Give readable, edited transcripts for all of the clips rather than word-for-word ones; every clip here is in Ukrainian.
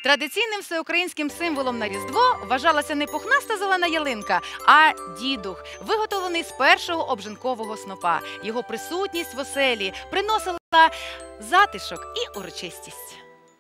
Традиційним всеукраїнським символом на Різдво вважалася не пухнаста зелена ялинка, а дідух, виготовлений з першого обжинкового снопа. Його присутність в оселі приносила затишок і урочистість.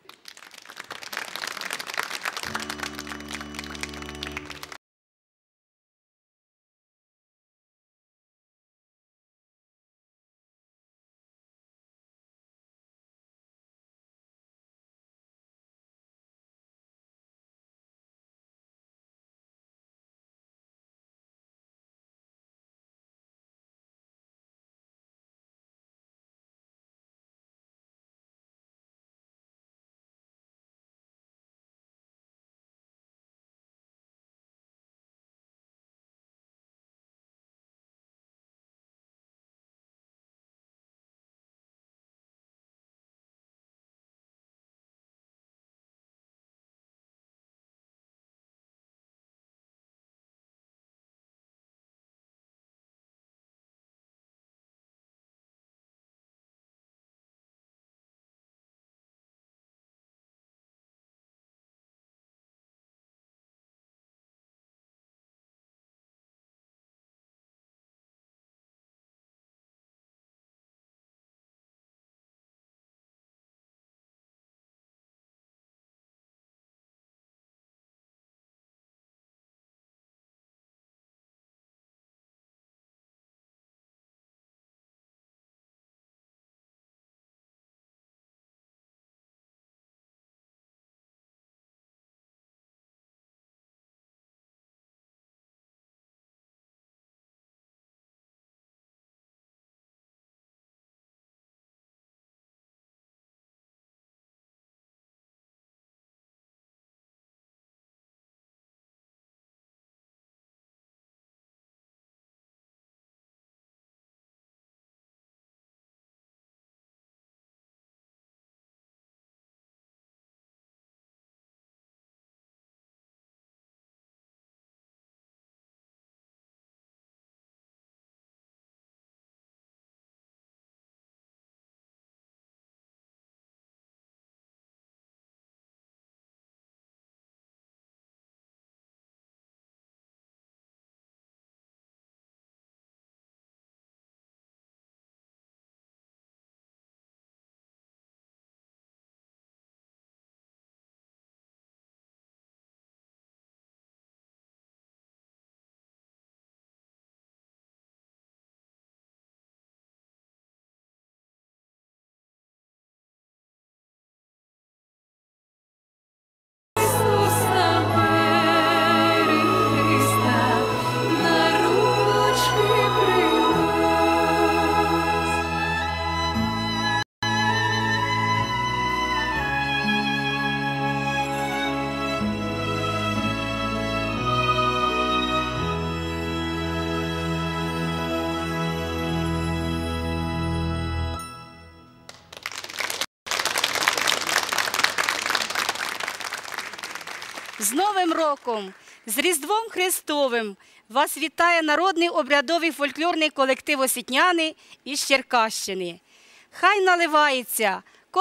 З Новим роком, з Різдвом Христовим вас вітає народний обрядовий фольклорний колектив «Освітняни» із Черкащини. Хай наливається,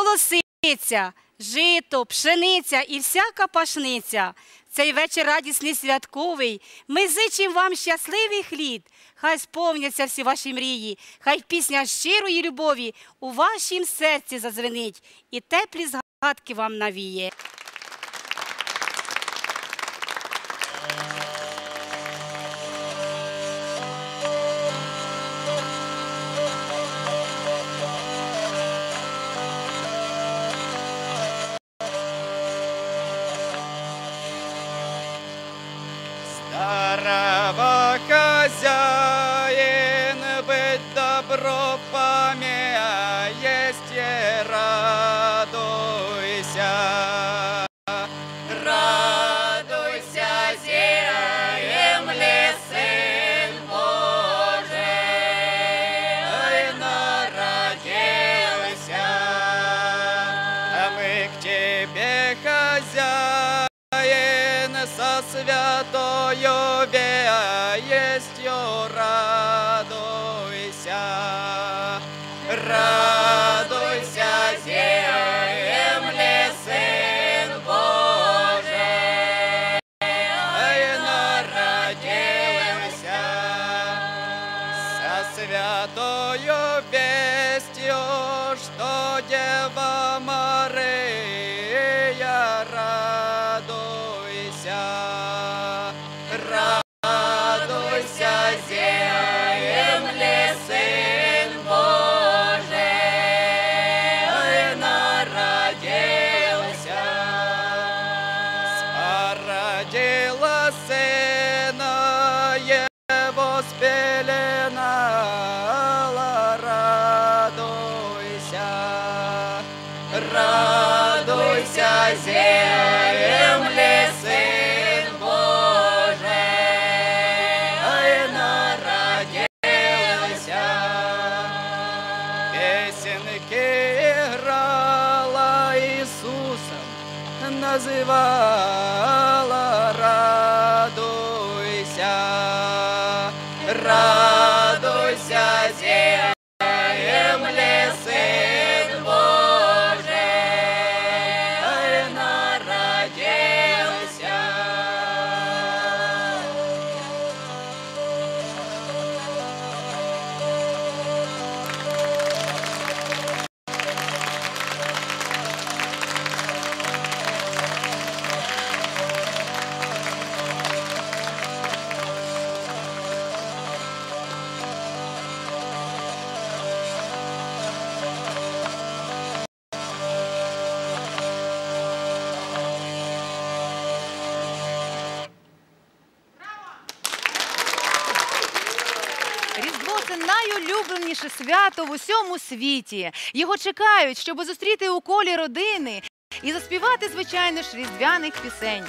колосиця, жито, пшениця і всяка пашниця. Цей вечір радісний святковий. Ми зичимо вам щасливих літ. Хай сповняться всі ваші мрії, хай пісня щирої любові у вашім серці зазвенить і теплі згадки вам навіє. Старого хозяин быть добро помя, есть и радуйся. Радуйся, земле, Сын Божий народился. А мы к тебе, хозяин, со святою вестью радуйся. Радуйся, земле, Сын Божий Сына Его спеленала, радуйся, радуйся, земле, Сын Божий народился. Песенки играла Иисусом, называла, радуйся, радуйся, земле, Сын Божий народился. Різдво – це найулюбленіше свято в усьому світі. Його чекають, щоб зустріти у колі родини і заспівати, звичайно ж, різдвяних пісень.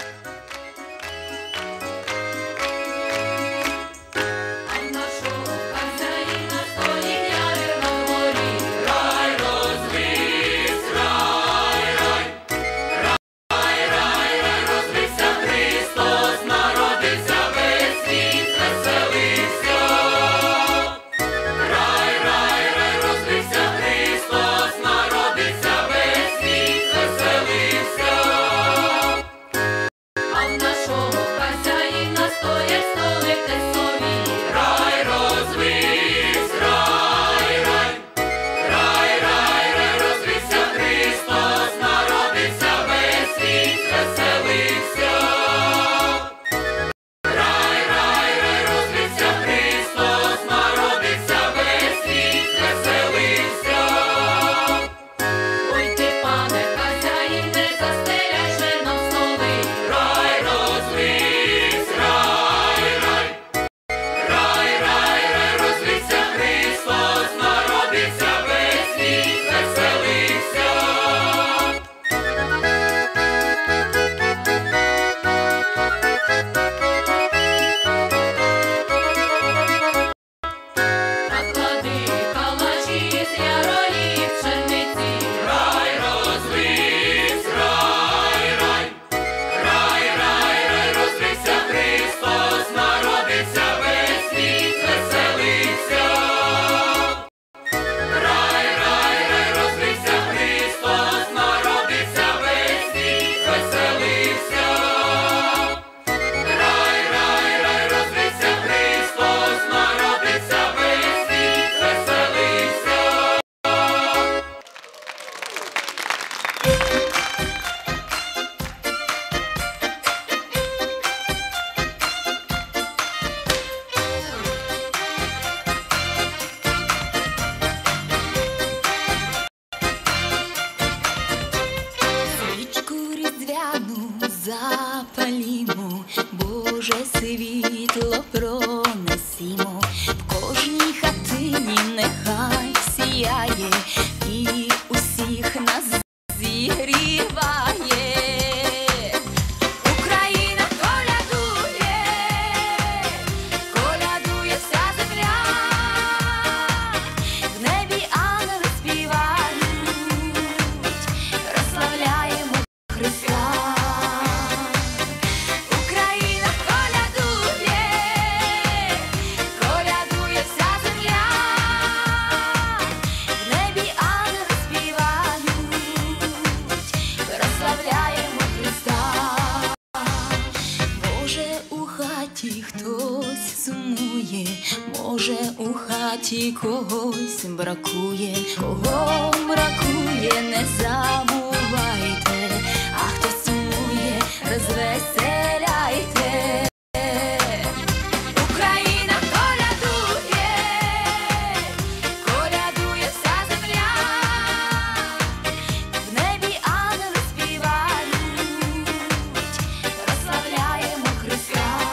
запалімо, Боже світло пронесімо, в кожній хатині нехай сіяє і усіх нас зігріває. Україна колядує, колядує вся земля, в небі ангели співають, розславляємо Христа. Україна колядує, колядує вся земля, в небі ангели співають, розславляємо Христа. Може, у хаті хтось сумує, може, у хаті когось бракує, кого бракує, не забувайте, а хто сумує, розвеселяйте. Україна колядує, колядує вся земля, в небі ангели співають, розславляємо Христа.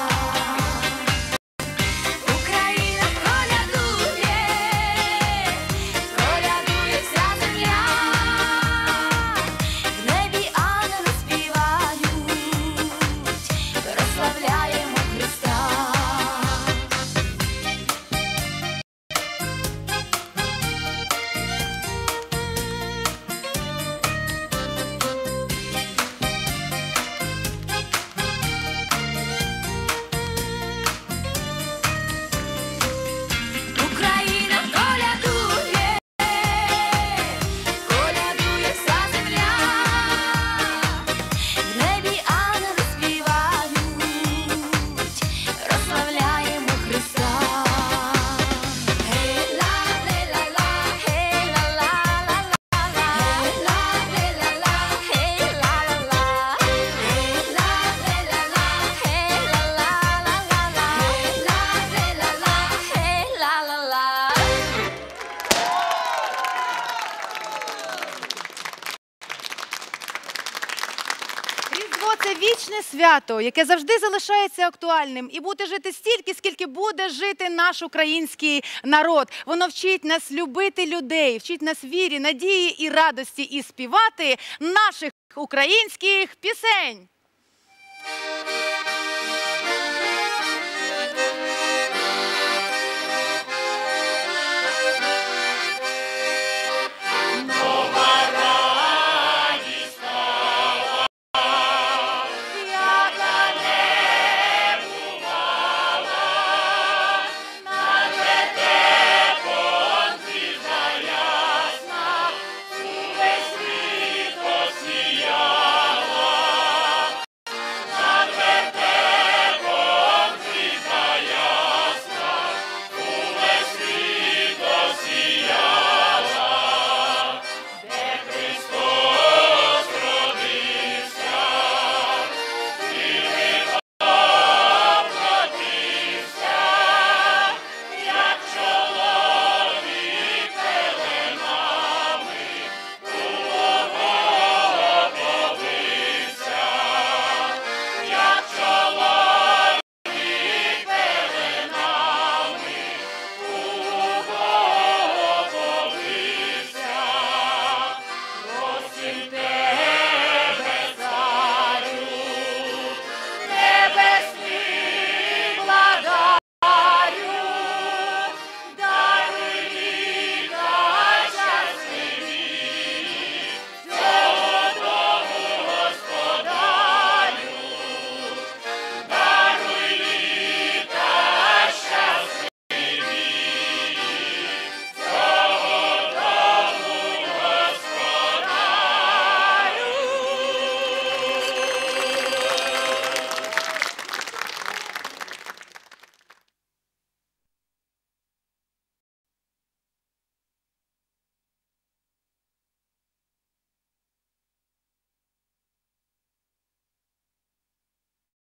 Різдво – це вічне свято, яке завжди залишається актуальним і буде жити стільки, скільки буде жити наш український народ. Воно вчить нас любити людей, вчить нас вірі, надії і радості і співати наших українських пісень.